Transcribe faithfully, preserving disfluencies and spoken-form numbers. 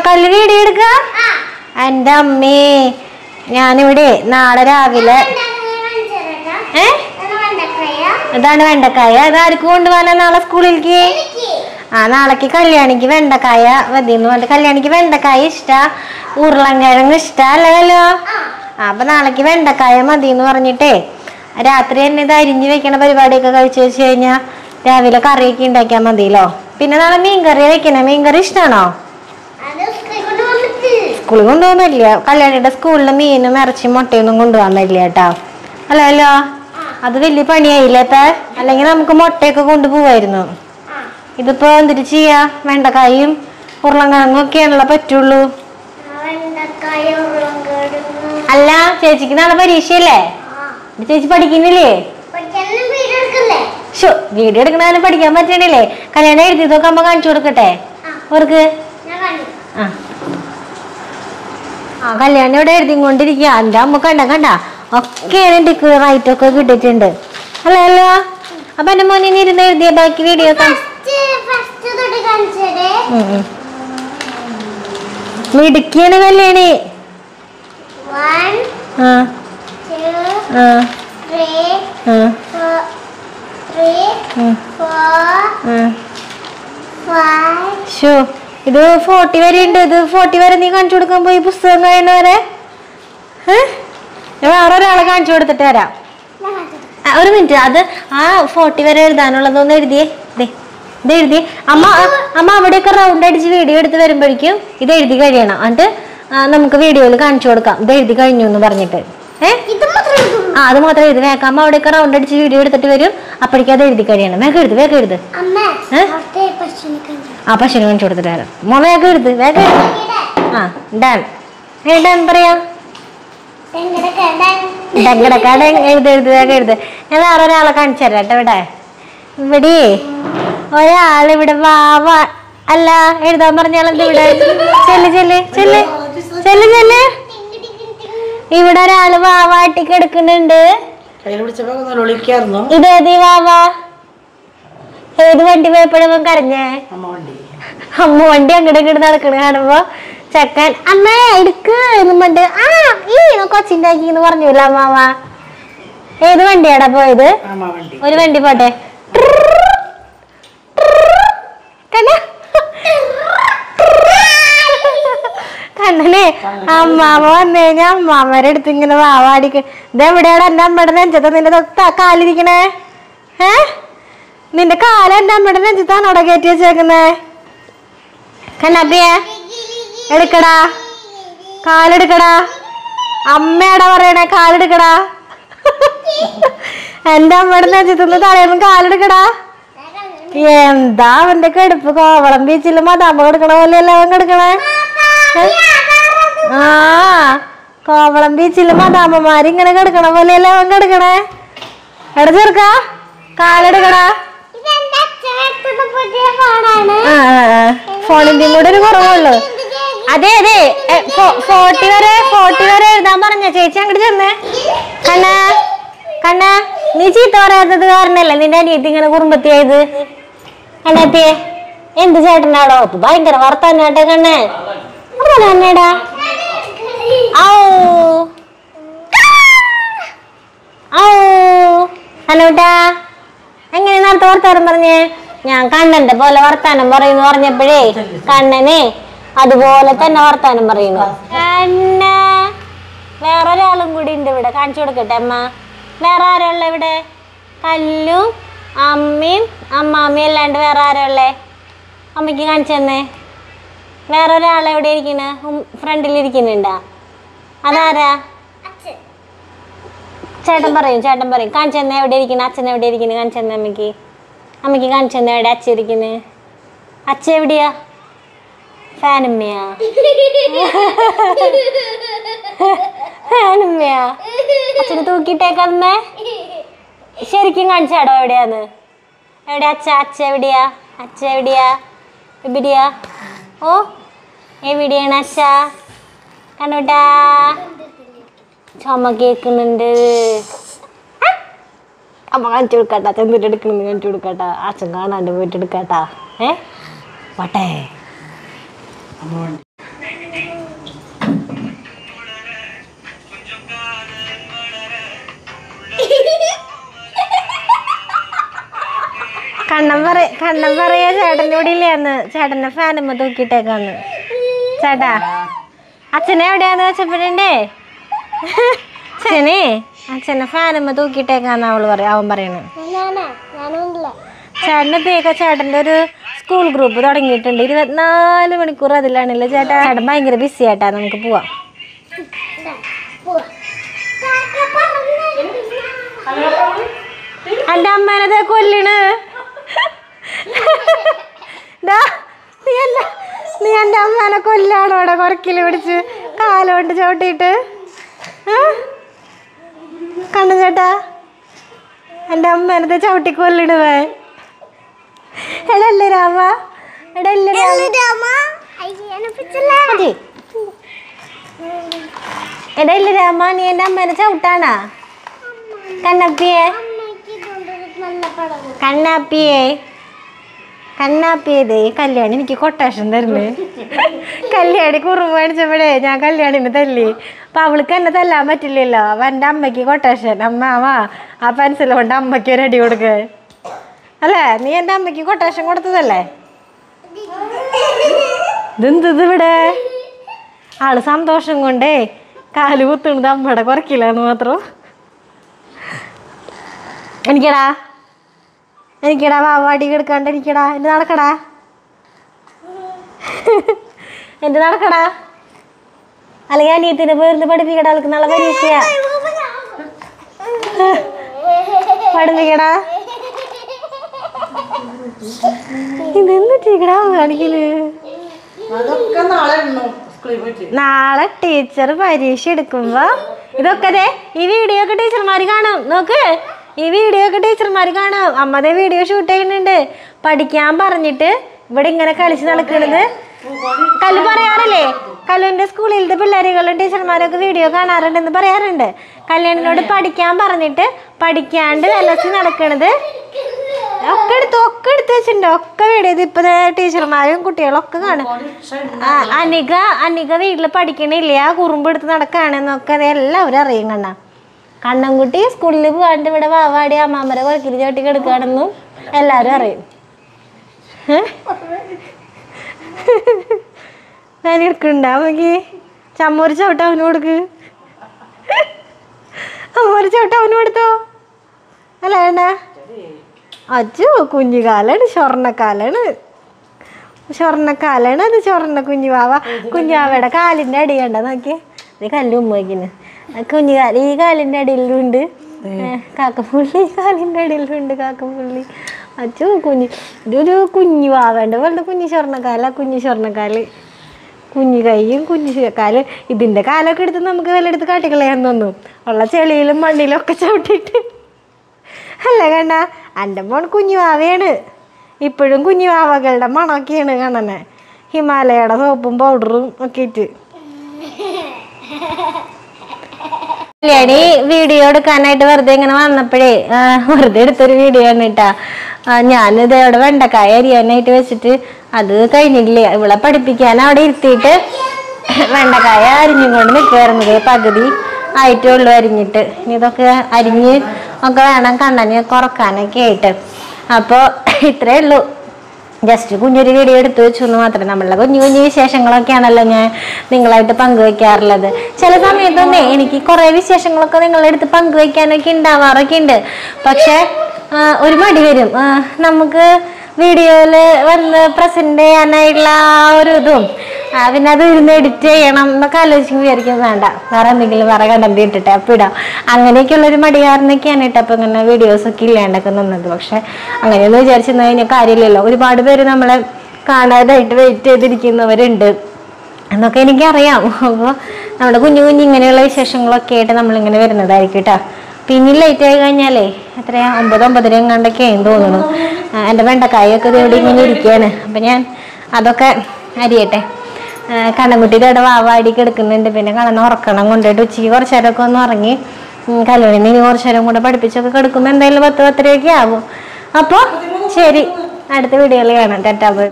വെണ്ണക്കല്ല് video എടുക്ക. എന്റെ അമ്മേ, ഞാനിവിടെ നാളെ രാവിലെ ഏ ഇതാണ് വെണ്ടക്കായ. അതാർക്ക് കൊണ്ടുപോകാനാ നാളെ സ്കൂളിലേക്ക്? ആ നാളേക്ക് കല്യാണിക്ക് വെണ്ടക്കായ മതിന്ന് പറഞ്ഞിട്ട്. കല്യാണിക്ക് വെണ്ടക്കായ ഇഷ്ടാ, ഉരുളൻകിഴങ്ങ് ഇഷ്ടല്ലോ. ആ അപ്പൊ നാളേക്ക് വെണ്ടക്കായ മതിന്ന് പറഞ്ഞിട്ടേ രാത്രി തന്നെ ഇത് അരിഞ്ഞു വെക്കണ പരിപാടിയൊക്കെ കഴിച്ചു വെച്ച് കഴിഞ്ഞാൽ രാവിലെ കറിയൊക്കെ ഉണ്ടാക്കിയാൽ മതിയല്ലോ. പിന്നെ നാളെ മീൻകറി വെക്കണേ. മീൻകറി ഇഷ്ടാണോ? സ്കൂളിൽ കൊണ്ടുപോകുന്നില്ല. കല്യാണിയുടെ സ്കൂളിൽ മീനും ഇറച്ചി മുട്ടയൊന്നും കൊണ്ടുപോകാൻ പറ്റില്ല കേട്ടോ. അല്ലല്ലോ, അത് വലിയ പണിയായില്ലേത്ത. അല്ലെങ്കിൽ നമുക്ക് മുട്ടയൊക്കെ കൊണ്ടുപോവായിരുന്നു. ഇതിപ്പോ എന്തിട്ട് ചെയ്യാ? വെണ്ടക്കായും ഉരുളൻകിഴങ്ങും ഒക്കെയാണല്ലോ പറ്റുള്ളൂ. അല്ല, ചേച്ചിക്ക് നാളെ പരീക്ഷയല്ലേ? ചേച്ചി പഠിക്കുന്നില്ലേ? ഷോ, വീഡിയോ എടുക്കണ പഠിക്കാൻ പറ്റണില്ലേ? കല്യാണം എഴുതിയതൊക്കെ അമ്മ കാണിച്ചു കൊടുക്കട്ടെ അവർക്ക്. ആ ആ കല്യാണം ഇവിടെ എഴുതി കൊണ്ടിരിക്കുക. എൻ്റെ അമ്മ കണ്ട കണ്ട ഒക്കെ റൈറ്റൊക്കെ കിട്ടിയിട്ടുണ്ട്. അല്ല അല്ലോ. അപ്പൊ എന്റെ മോനെ ഇരുന്ന് എഴുതിയ ബാക്കി വീഡിയോ മിടുക്കിയാണ് കല്യാണി. ആ ആ ഷോ, ഇത് ഫോർട്ടി വരെ ഉണ്ട്. ഇത് ഫോർട്ടി വരെ നീ കാണിച്ചു കൊടുക്കാൻ പോയി പുസ്തകം കഴിയുന്നവരെ വേറൊരാളെ കാണിച്ചു കൊടുത്തിട്ട് വരാം. ഒരു മിനിറ്റ്, അത് ആ ഫോർട്ടി വരെ എഴുതാനുള്ളതൊന്ന് എഴുതിയേ. ദേ ഇത് എഴുതി. അമ്മ അമ്മ അവിടെയൊക്കെ റൗണ്ട് അടിച്ച് വീഡിയോ എടുത്ത് വരുമ്പോഴേക്കും ഇത് എഴുതി കഴിയണം. എന്നിട്ട് നമുക്ക് വീഡിയോയിൽ കാണിച്ചു കൊടുക്കാം ഇത് എഴുതി കഴിഞ്ഞു എന്ന് പറഞ്ഞിട്ട്. ഏഹ് ആ അത് മാത്രം എഴുതി വേക്കാം. അമ്മ അവിടെയൊക്കെ റൗണ്ട് അടിച്ച് വീഡിയോ എടുത്തിട്ട് വരും. അപ്പോഴേക്കും അത് എഴുതി കഴിയണം. വേഗം എഴുത്, വേഗം എഴുത്. ആ പശുവിന് കാണിച്ചു കൊടുത്തിട്ട് വരാം. മോ വേഗം എഴുത്, വേഗം എഴുത്. ആ ഡാൻ ഏ ഡാൻ പറയാ ഡങ്കടക്കാട് എഴുതി എഴുതി വേഗം എഴുത്. ഞാൻ വേറെ ഒരാളെ കാണിച്ചു തരാം കേട്ടോ. ഇവിടെ ഇവിടെ ഒരാൾ ഇവിടെ വാവ അല്ല എഴുതാൻ പറഞ്ഞാലെന്ത് ഇവിടെ ചെല്ല് ചെല്ല് ചെല്ല് ചെല്ല് ചെല്ല്. ഇവിടെ ഒരാള് വാവാട്ടിക്ക് എടുക്കുന്നുണ്ട്. ഇതേത് വാവ? ഏത് വണ്ടി പോയപ്പോഴും കരഞ്ഞേ? അമ്മ വണ്ടി അങ്ങോട്ട് ഇങ്ങോട്ട് നടക്കണ കാണുമ്പോ ചെക്കൻ അമ്മ എടുക്ക് എന്നും പറഞ്ഞിട്ട് ആ ഈ കൊച്ചിണ്ടാക്കി എന്ന് പറഞ്ഞില്ല അമ്മാവ. ഏത് വണ്ടിയാടാ പോയത്? ഒരു വണ്ടി പോട്ടെ. കണ്ണനെ അമ്മാവ വന്നു കഴിഞ്ഞാ അമ്മാമ്മയുടെ അടുത്ത് ഇങ്ങനെ വാവാടിക്ക്. ഇതെവിടെയാണ് എന്റെ അമ്മയുടെ നെഞ്ചത്ത് നിന്റെ കാലിരിക്കണേ? ഏ നിന്റെ കാല എന്റെ അമ്മയുടെ നെഞ്ചത്താണ് അവിടെ കയറ്റി വെച്ചേക്കുന്നേ. കണ്ണാപ്പിയെ എടുക്കടാ, കാലെടുക്കടാ. അമ്മയാടാ പറയണേ കാലെടുക്കടാ. എന്റെ അമ്മയുടെ നെഞ്ചത്തുനിന്ന് തലയൊന്നും കാലെടുക്കടാ. എന്താ അവന്റെ കെടുപ്പ്? കോവളം ബീച്ചില് മതാമ്പ കിടക്കണ പോലെയല്ല അവൻ കിടക്കണേ. ആ കോവളം ബീച്ചില് മതാമ്മമാര് ഇങ്ങനെ കിടക്കണ പോലെയല്ല അവൻ കിടക്കണേ. എടാ ചെറുക്ക കാലെടുക്കടാ. ഫോണിന്റെ കൂടെ ഒരു കുറവുള്ളൂ. അതെ അതെ ഫോർട്ടി വരെ ഫോർട്ടി വരെ എഴുതാൻ പറഞ്ഞ ചേച്ചി അങ്ങോട്ട് ചെന്നേ. കണ്ണ കണ്ണ നീ ചീത്ത പറയാത്തത് കാരണല്ലേ നിന്റെ അനിയത്തി ഇങ്ങനെ കുറുമ്പത്തിയായത്. കണ്ണാത്തിയെ എന്ത് ചേട്ടനാടോ ഭയങ്കര വർത്താനാട്ടെ കണ്ണേ. തന്നെടാ ഹലോട്ടാ എങ്ങനെ നേരത്തെ വർത്താനം പറഞ്ഞേ? ഞാൻ കണ്ണന്റെ പോലെ വർത്താനം പറയുന്നു പറഞ്ഞപ്പോഴേ കണ്ണനെ അതുപോലെ തന്നെ വർത്താനം പറയുന്നു. കണ്ണ വേറൊരാളും കൂടി ഉണ്ട് ഇവിടെ, കാണിച്ചു കൊടുക്കട്ടെ അമ്മ. വേറെ ആരാ ഉള്ളേ ഇവിടെ? കല്ലും അമ്മയും അമ്മാമ്മയും അല്ലാണ്ട് വേറെ ആരാ ഉള്ളേ? അമ്മയ്ക്ക് കാണിച്ചു തന്നേ. വേറൊരാളെ എവിടെ ഇരിക്കണ? ഫ്രണ്ടിലിരിക്കുന്നുണ്ടാ? അതാരാ? ചേട്ടൻ പറയും ചേട്ടൻ പറയും കാണിച്ചു തന്നെ എവിടെ ഇരിക്കണ? അച്ഛൻ എവിടെ ഇരിക്കുന്നു? കാണിച്ചു തന്നെ അമ്മയ്ക്ക്. അമ്മയ്ക്ക് കാണിച്ചു തന്നെ എവിടെ അച്ഛൻ ഇരിക്കുന്നു? അച്ഛൻ എവിടെയാ? ഫാനുമ്മയാ? ഫാനുമ്മയാ? അച്ഛന് തൂക്കിയിട്ടേക്കമ്മേ. ശരിക്കും കാണിച്ചാടോ എവിടെയാന്ന്? എവിടെ അച്ഛ? അച്ഛ എവിടെയാ? അച്ഛ എവിടെയാ? എവിടെയാ? ഓ എവിടെയാണ് അച്ഛ? കണ്ണൂട്ടാ ചുമ കേക്കുന്നുണ്ട്. അമ്മ കാണിച്ചു കൊടുക്കാട്ടാ. ചെന്നിട്ട് എടുക്കണമെന്ന് കാണിച്ചു കൊടുക്കാട്ടാ. അച്ഛൻ കാണാണ്ട് പോയിട്ട് എടുക്കാട്ടാ. ഏ വട്ടെ കണ്ണം പറ കണ്ണം പറയാ ചേട്ടൻ്റെ കൂടെ ഇല്ലേന്ന് ചേട്ടൻ്റെ ഫാനുമ്മ തൂക്കിയിട്ടേക്കാന്ന്. ചേട്ടാ അച്ഛനെ എവിടെയാന്ന് വെച്ചപ്പോഴേ അച്ഛനെ അച്ഛനെ ഫാനുമ്മ തൂക്കിയിട്ടേക്കാന്ന് അവള് പറയാ അവൻ പറയണ. ചേട്ടൻ്റെ പേക്ക ചേട്ടൻ്റെ ഒരു സ്കൂൾ ഗ്രൂപ്പ് തുടങ്ങിയിട്ടുണ്ട്. ഇരുപത്തിനാല് മണിക്കൂർ അതിലാണല്ലോ ചേട്ടാ. ചേട്ടൻ ഭയങ്കര ബിസി ആയിട്ടാ. നമുക്ക് പോവാം. എൻ്റെ അമ്മേനതെ കൊല്ലണ്. നീ എൻ്റെ അമ്മേനെ കൊല്ലാണോ അവിടെ കുറക്കില് പിടിച്ച് കാലോണ്ട് ചവിട്ടിയിട്ട്? കണ്ണു ചേട്ടാ എൻ്റെ അമ്മേനത്തെ ചവിട്ടി കൊല്ലിടുവേ. എടല്ലേ രാമ എടല്ലേ രാമ എടല്ലേ രാമ നീ എൻ്റെ അമ്മേനെ ചവിട്ടാണാ? കണ്ണപ്പിയെ കണ്ണാപ്പിയെ കണ്ണാപ്പിയത് കല്യാണി എനിക്ക് കൊട്ടേഷൻ തരുന്നേ. കല്യാണി കുറുമ്പ് കാണിച്ചപ്പോഴേ ഞാൻ കല്യാണിനെ തല്ലി. അപ്പം അവൾക്ക് എന്നെ തല്ലാൻ പറ്റില്ലല്ലോ. അപ്പം എൻ്റെ അമ്മയ്ക്ക് കൊട്ടേഷൻ. അമ്മ വാ ആ പെൻസിൽ കൊണ്ട് അമ്മയ്ക്ക് ഒരു അടി കൊടുക്ക അല്ലേ? നീ എൻ്റെ അമ്മയ്ക്ക് കൊട്ടേഷൻ കൊടുത്തതല്ലേ? ഇതെന്തത് ഇവിടെ ആള് സന്തോഷം കൊണ്ടേ കാല് കുത്തുന്നത് അമ്മയുടെ കുറക്കില്ലെന്ന് മാത്രം. എനിക്കടാ എനിക്കടാ വാവാടി കിടക്കാണ്ട് എനിക്കടാ. എൻ്റെ നടക്കടാ എൻ്റെ നടക്കടാ. അല്ലെങ്കിൽ അനിയത്തിന് പേർന്ന് പഠിപ്പിക്കടാ. അവൾക്ക് നാളെ പരീക്ഷയാ. പഠിപ്പിക്കടാ. ഇതെന്നിട്ടാ കാണിക്കല്? നാളെ ടീച്ചർ പരീക്ഷ എടുക്കുമ്പോ ഇതൊക്കെ ദേ ഈ വീഡിയോ ഒക്കെ ടീച്ചർമാര് കാണും. നോക്ക് ഈ വീഡിയോ ഒക്കെ ടീച്ചർമാര് കാണും. അമ്മതേ വീഡിയോ ഷൂട്ട് ചെയ്യുന്നുണ്ട്. പഠിക്കാൻ പറഞ്ഞിട്ട് ഇവിടെ ഇങ്ങനെ കളിച്ച് നടക്കണത് കല്ലു പറയാറില്ലേ? കല്ലുവിൻ്റെ സ്കൂളിലത്തെ പിള്ളേരുകളും ടീച്ചർമാരൊക്കെ വീഡിയോ കാണാറുണ്ടെന്ന് പറയാറുണ്ട്. കല്യാണിനോട് പഠിക്കാൻ പറഞ്ഞിട്ട് പഠിക്കാണ്ട് വിലസി നടക്കണത് ഒക്കെ എടുത്ത് ഒക്കെ എടുത്ത് വെച്ചിട്ടുണ്ട്. ഒക്കെ വീഡിയോ ഇപ്പൊ ടീച്ചർമാരും കുട്ടികളും ഒക്കെ കാണും. അനിക അനിക വീട്ടിൽ പഠിക്കണില്ല, കുറുമ്പ് എടുത്ത് നടക്കുകയാണെന്നൊക്കെ അത് എല്ലാവരും അറിയും. കണ്ണ കണ്ണൻകുട്ടി സ്കൂളിൽ പോകാണ്ട് ഇവിടെ വാവാടി അമ്മാമ്മരെ കുറക്കിൽ ചോട്ടി കിടക്കുകയാണെന്നും എല്ലാവരും അറിയും. ഞാൻ എടുക്കണ്ട നോക്കി ചമ്മൊരു ചവിട്ട അവന് കൊടുക്ക്. അമ്മൊരു ചവിട്ട അവന് കൊടുത്തോ അല്ല വേണ്ട. അച്ചു കുഞ്ഞുകാലാണ്, സ്വർണ്ണക്കാലാണ് സ്വർണ്ണക്കാലാണ് അത്. സ്വർണ്ണ കുഞ്ഞു വാവ കുഞ്ഞാവയുടെ കാലിൻ്റെ അടി കണ്ട നോക്കിയേ. ഇത് കല്ല് ഉമ്മ വയ്ക്കുന്നു. കുഞ്ഞുകാല ഈ കാലിൻ്റെ അടിയിലുണ്ട് കാക്കപ്പുള്ളി, കാലിൻ്റെ അടിയിലുണ്ട് കാക്കപ്പുള്ളി. അച്ചു കുഞ്ഞു ഇതൊരു കുഞ്ഞു വാവേണ്ട പോലത്തെ കുഞ്ഞു സ്വർണ്ണക്കാല. കുഞ്ഞു സ്വർണ്ണക്കാല് കുഞ്ഞു കൈയും കുഞ്ഞു കാല്. ഇതിൻ്റെ കാലൊക്കെ എടുത്ത് നമുക്ക് വിലയെടുത്ത് കാട്ടിക്കളയാൻ തോന്നും. ഉള്ള ചെളിയിലും മണ്ണിലും ഒക്കെ ചവിട്ടിയിട്ട് അല്ലേ കണ്ട. എൻ്റെ മോൻ കുഞ്ഞു വാവയാണ്. ഇപ്പോഴും കുഞ്ഞു വാവകളുടെ മണമൊക്കെയാണ് കാണണേ. ഹിമാലയയുടെ സോപ്പും പൗഡറും ഒക്കെ ഇട്ട്. കല്യാണി വീഡിയോ എടുക്കാനായിട്ട് വെറുതെ ഇങ്ങനെ വന്നപ്പോഴേ വെറുതെ എടുത്തൊരു വീഡിയോ ആണ് കേട്ടാ. ഞാനിത് അവിടെ വെണ്ടക്കായ അരിയാനായിട്ട് വെച്ചിട്ട് അത് കഴിഞ്ഞില്ല. ഇവളെ പഠിപ്പിക്കാൻ അവിടെ ഇരുത്തിയിട്ട് വെണ്ടക്കായ അരിഞ്ഞും കൊണ്ട് നിൽക്കുമായിരുന്നത്. പകുതി ആയിട്ടേ ഉള്ളൂ അരിഞ്ഞിട്ട്. ഇനി ഇതൊക്കെ അരിഞ്ഞ് ഒക്കെ വേണം കണ്ണനെ കുറക്കാനൊക്കെ ആയിട്ട്. അപ്പോൾ ഇത്രയേ ഉള്ളൂ. ജസ്റ്റ് കുഞ്ഞൊരു വീഡിയോ എടുത്തു വെച്ചു എന്ന് മാത്രമേ. നമ്മളുടെ കുഞ്ഞു കുഞ്ഞു വിശേഷങ്ങളൊക്കെയാണല്ലോ ഞാൻ നിങ്ങളായിട്ട് പങ്കുവയ്ക്കാറുള്ളത്. ചില സമയത്തൊന്നേ എനിക്ക് കുറേ വിശേഷങ്ങളൊക്കെ നിങ്ങളുടെ അടുത്ത് പങ്കുവയ്ക്കാനൊക്കെ ഉണ്ടാവാറൊക്കെ ഉണ്ട്. പക്ഷെ ഒരു മടി വരും. നമുക്ക് വീഡിയോയിൽ വന്ന് പ്രസൻറ്റ് ചെയ്യാനായിട്ടുള്ള ആ ഒരു ഇതും പിന്നെ അത് ഇരുന്ന് എഡിറ്റ് ചെയ്യണം എന്നൊക്കെ ആലോചിച്ച് വിചാരിക്കും വേണ്ട വേറെ എന്തെങ്കിലും വേറെ കണ്ടന്റ് ഇട്ടിട്ട് അപ്പം ഇടാം. അങ്ങനെയൊക്കെയുള്ളൊരു മടികാരനൊക്കെയാണ് ഇട്ട് അപ്പം ഇങ്ങനെ വീഡിയോസൊക്കെ ഇല്ലാണ്ടൊക്കെ നിന്നത്. പക്ഷെ അങ്ങനെയൊന്നും വിചാരിച്ചിരുന്നു കഴിഞ്ഞാൽ കാര്യമില്ലല്ലോ. ഒരുപാട് പേര് നമ്മളെ കാണാതായിട്ട് വെയിറ്റ് ചെയ്തിരിക്കുന്നവരുണ്ട് എന്നൊക്കെ എനിക്കറിയാം. അപ്പോൾ നമ്മുടെ കുഞ്ഞു കുഞ്ഞു ഇങ്ങനെയുള്ള വിശേഷങ്ങളൊക്കെ ആയിട്ട് നമ്മളിങ്ങനെ വരുന്നതായിരിക്കും കേട്ടോ. പിന്നെ ലേറ്റ് ആയി കഴിഞ്ഞാലേ എത്രയാ ഒമ്പത് ഒമ്പതര എങ്ങാണ്ടൊക്കെ ആയെന്ന് തോന്നുന്നു. എൻ്റെ വെണ്ടക്കായൊക്കെ ഇവിടെ ഇങ്ങനെ ഇരിക്കുകയാണ്. അപ്പം ഞാൻ അതൊക്കെ അരിയട്ടെ. കണ്ണൻകുട്ടിയുടെ ഇവിടെ വാവാടിക്ക് എടുക്കുന്നുണ്ട്. പിന്നെ കണ്ണൻ ഉറക്കണം കൊണ്ടുപോയിട്ട് ഉച്ചയ്ക്ക് കുറച്ച് നേരമൊക്കെ ഒന്ന് ഉറങ്ങി കല്യാണിന് ഇനി കുറച്ച് നേരം കൂടെ പഠിപ്പിച്ചൊക്കെ കിടക്കുമ്പോൾ എന്തായാലും പത്ത് പത്തരയൊക്കെ ആകും. അപ്പോൾ ശരി, അടുത്ത വീഡിയോയിൽ കാണാം. Tata by.